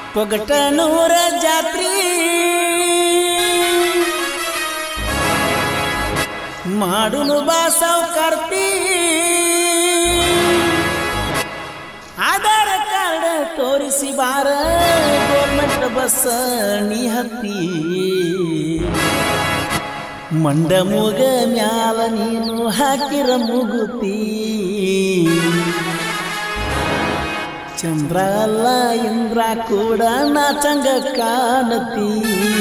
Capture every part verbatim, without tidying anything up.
ಪೊಗಟನೂರ ಜಾತ್ರಿ ಮಾಡುನು ಬಾ ಸಾವ್ಕಾರ್ತಿ ಆಧಾರ ಕಾರ್ಡ್ ತೋರಿಸಿ ಬಾರ ಗೌರ್ಮೆಂಟ್ ಬಸ್ ನೀ ಹತ್ತಿ ಮಂಡ ಮೂಗ ಮ್ಯಾಲ ನೀನು ಹಾಕಿರ ಮುಗುತಿ ಚಂದ್ರ ಅಲ್ಲ ಇಂದ್ರ ಕೂಡ ನಾಚಂಗ ಕಾಣತಿ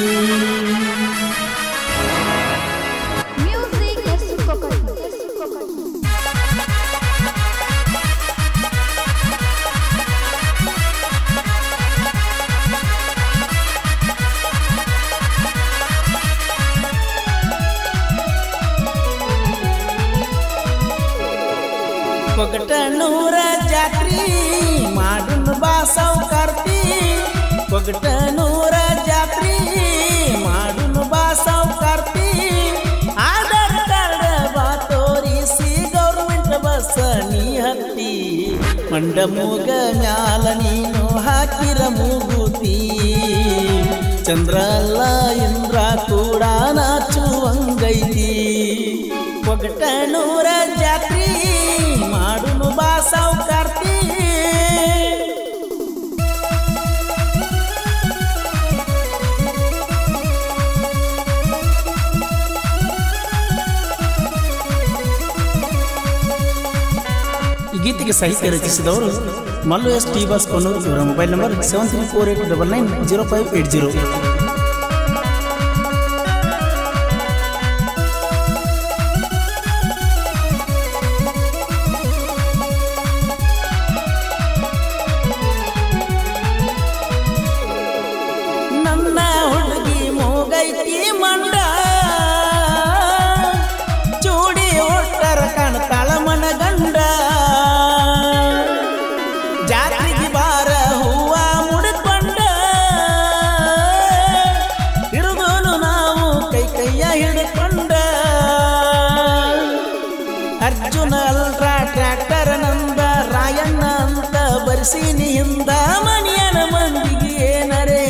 ಪೊಗಟನೂರ ಜಾತ್ರಿ ಮಾಡುನು ಬಾ ಸಾವ್ಕಾರ್ತಿ ಪೊಗಟನೂರ ಜಾತ್ರಿ ಮಾಡುನು ಬಾ ಸಾವ್ಕಾರ್ತಿ ಆಧಾರ್ ಕಾರ್ಡ್ ಬಾ ತೋರಿಸಿ ಗೌರ್ಮೆಂಟ್ ಬಸ್ ನೀ ಹತ್ತಿ ಮಂಡ ಮೂಗ ಮ್ಯಾಲ ನೀನು ಹಾಕಿರ ಮೂಗುತಿ ಚಂದ್ರ ಅಲ್ಲ ಇಂದ್ರ ಕೂಡ ನಾಚುವಂಗೈತಿ ಪೊಗಟನೂರ ಜಾತ್ರಿ ಮಾಡುನು ಬಾ ಸಾವ್ಕಾರ್ತಿ ಈ ಗೀತೆಗೆ ಸಾಹಿತ್ಯ ರಚಿಸಿದವರು Mallu S T boss Konnur. ಇವರ mobile number seven three four eight double nine zero five eight zero. ನನ್ನ ಹುಡುಗಿ ಮೂಗೈತಿ ಮಂಡ ಚೂಡಿ ಒಟ್ಟರ ಕಾಣ್ತಾಳ ಮನಗಂಡ ಜಾತ್ರೆಗೆ ಬಾರ ಹೂವ ಮುಡ್ಕೊಂಡ ಹಿಡಿದೋನು ನಾವು ಕೈ ಕೈಯ ಹಿಡ್ಕೊಂಡ ಅರ್ಜುನ ಅಲ್ಟ್ರಾ ಟ್ರ್ಯಾಕ್ಟರ್ ನಂದ ರಾಯಣ್ಣ ಅಂತ ಬರ್ಸೀನಿ ಹಿಂದ ಮನಿಯನ ಮಂದಿಗೆ ಏನರೇ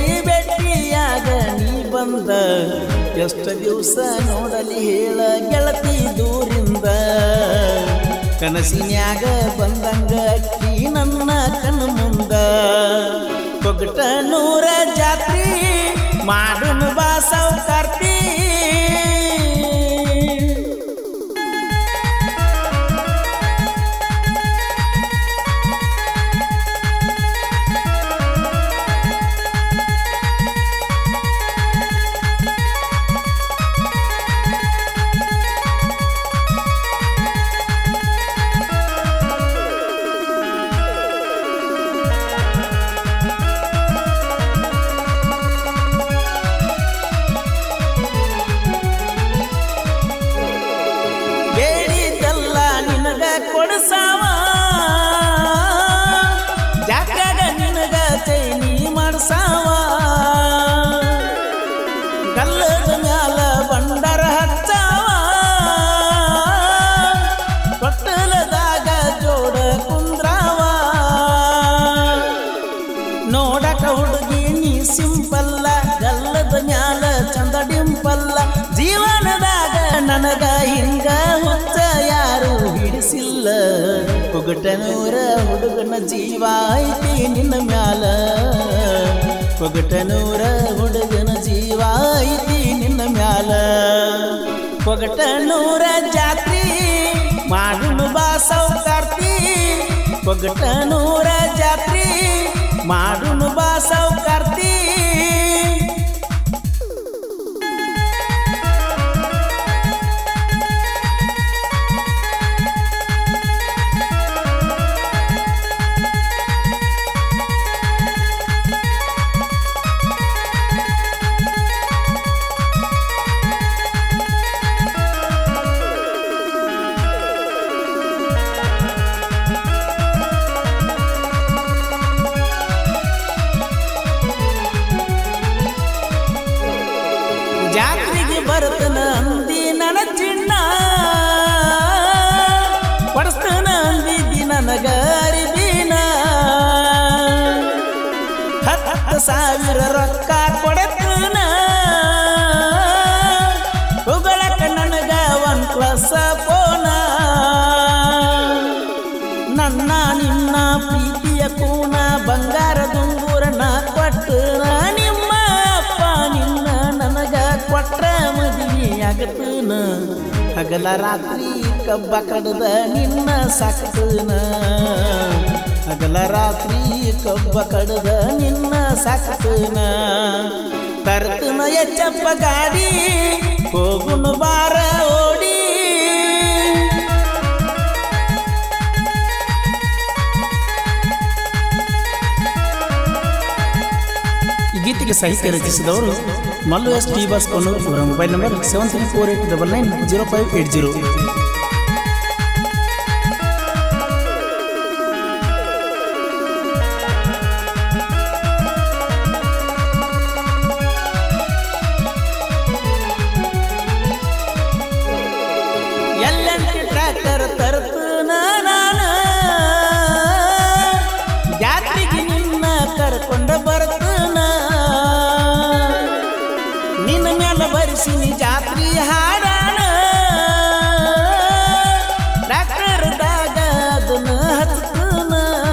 ಬಂದ ಎಷ್ಟು ದಿವಸ ನೋಡಲಿ ಹೇಳ ಗೆಳತಿ ದೂರಿಂದ ಕನಸಿನ್ಯಾಗ ಬಂದಂಗ ಅಕ್ಕಿ ನನ್ನ ಕಣ್ಣು ಮುಂದ ಪೊಗಟನೂರ ಜಾತ್ರಿ ಮಾಡುನು ಬಾ ಸಾವ್ಕಾರ್ತಿ ಕೊಡಸಾವ ಜಾತ್ಯಾಗ ನಿನಗ ಚೈನಿ ಮಾಡ್ಸಾವ ಗಲ್ಲದ ಮ್ಯಾಲ ಬಂಡರ ಹಚ್ಚಾವ ಕೊಟ್ಟಲದಾಗ ಜೋಡ ಕುಂದ್ರಾವ ನೋಡಕ ಹುಡುಗಿ ನೀ ಸಿಂಪಲ್ಲ ಗಲ್ಲದ ಮ್ಯಾಲ ಚಂದ ಡಿಂಪಲ್ಲ ಜೀವನದಾಗ ನನಗ ಹಿಂಗ ಹುಚ್ಚ ಯಾರು ಹಿಡಿಸಿಲ್ಲ ಪೊಗಟನೂರ ಹುಡುಗನ ಜೀವ ಐತಿ ನಿನ್ನ ಮ್ಯಾಲ ಪೊಗಟನೂರ ಹುಡುಗನ ಜೀವ ಐತಿ ನಿನ್ನ ಮ್ಯಾಲ ಪೊಗಟನೂರ ಜಾತ್ರಿ ಮಾಡುನು ಬಾ ಸಾವ್ಕಾರ್ತಿ ಪೊಗಟನೂರ ಜಾತ್ರಿ ಮಾಡುನು ಬಾ ಸಾವ್ಕಾರ್ತಿ ಸಾವಿರ ರೊಕ್ಕ ಕೊಡತನ ಉಗಳಕ ನನಗ ಒನ್ ಪ್ಲಸ್ ಫೋನ ನನ್ನ ನಿನ್ನ ಪ್ರೀತಿಯ ಕೂನ ಬಂಗಾರ ದುಂಗುರನ ಕೊಟ್ಟನ ನಿಮ್ಮ ಅಪ್ಪ ನಿನ್ನ ನನಗ ಕೊಟ್ರ ಮದುವೆಯಾಗತನ ಹಗಲ ರಾತ್ರಿ ಕಬ್ಬ ಕಡದ ನಿನ್ನ ಸಾಕ್ತನ ಹಗಲ ರಾತ್ರಿ ಕಬ್ಬ ಕಡದ ನಿನ್ನ ಸಾಕ್ತನ ತರ್ತನ ಎಚ್ಚಪ್ಪ ಗಾಡಿ ಹೋಗುನು ಬಾರ ಓಡಿ ಈ ಗೀತೆಗೆ ಸಾಹಿತ್ಯ ರಚಿಸಿದವರು Mallu S T boss Konnur ಇವರ mobile number seven three four eight double nine zero five eight zero ಎಲ್ಲಂಟಿ ಟ್ರ್ಯಾಕ್ಟರ್ ತರ್ತನ ನಾನು ಜಾತ್ರೆಗೆ ನಿನ್ನ ಕರ್ಕೊಂಡ ಬರ್ತನ ನಿನ್ನ ಮೇಲೆ ಬರಿಸಿನಿ ಜಾತ್ರಿ ಹಾಡಾನ ಟ್ರ್ಯಾಕ್ಟರ್ದಾಗ ಅದನ್ನ ಹಚ್ಚತನ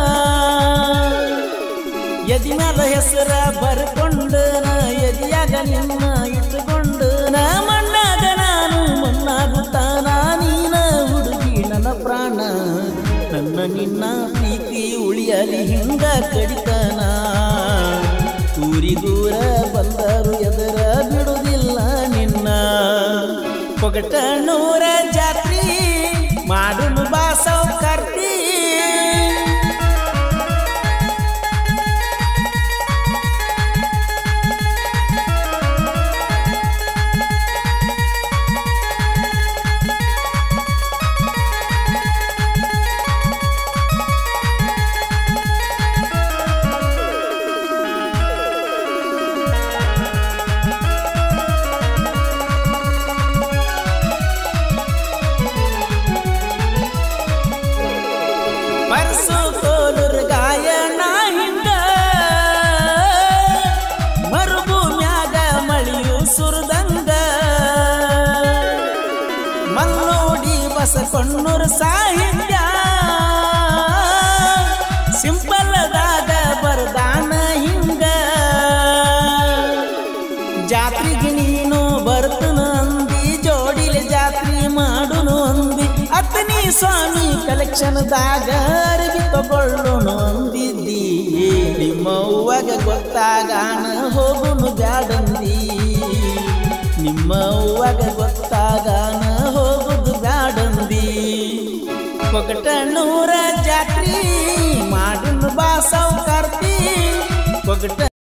ಎದಿ ಮೇಲೆ ಹೆಸರ ಬರ್ಕೊಂಡನ ಎದಿಯಾಗ ನಿನ್ನ ಇಟ್ಟುಕೊಂಡನ ಮಣ್ಣಾಗ ನಾನು ಮಣ್ಣಾಗುತ್ತಾನ ನೀನ ಹುಡುಗಿ ನನ್ನ ಪ್ರಾಣ ನನ್ನ ನಿನ್ನ ಪ್ರೀತಿ ಉಳಿಯಲಿ ಹಿಂಗ ಕಡಿತನ ಊರಿ ದೂರ ಬಂದರು ಎದರ ಬಿಡುವುದಿಲ್ಲ ನಿನ್ನ ಪೊಗಟನೂರ ಜಾತ್ರಿ ಮಾಡುನು ಬಾಸವ್ ಕರ್ತಿ परसो कोलूर गायನ ಹಿಂಗ ಮರುಭೂಮ್ಯಾಗ ಮಳಿಯು ಸುರದಂಗ ಮಲ್ಲೋಡಿ ಬಸಕೊಣ್ಣೂರು ಸಾಹಿತ್ಯ ಸಿಂಪಲ್ದಾಗ ಬರದಾನ ಹಿಂಗ ಜಾತ್ರೆಗೆ ನೀನು ಬರ್ತನ ಅಂದಿ ಜೋಡಿಲೆ ಜಾತ್ರೆ ಮಾಡುನು ಅಂದಿ ಅತ್ತನಿ ಸ್ವಾಮಿ ಕಲೆಕ್ಷನ್ದಾಗ ಅರಬಿ ತಗೊಳ್ಳೋಣ ಅಂದಿದ್ದಿ ನಿಮ್ಮ ಅವ್ವಗ ಗೊತ್ತಾಗಾನ ಹೋಗುನು ಬ್ಯಾಡಂದಿ ನಿಮ್ಮ ಅವ್ವಗ ಗೊತ್ತಾಗಾನ ಹೋಗುದು ಬ್ಯಾಡಂದಿ ಪೊಗಟನೂರ ಜಾತ್ರಿ ಮಾಡುನು ಬಾಸವ್ ಕರ್ತಿ ಪೊಗಟ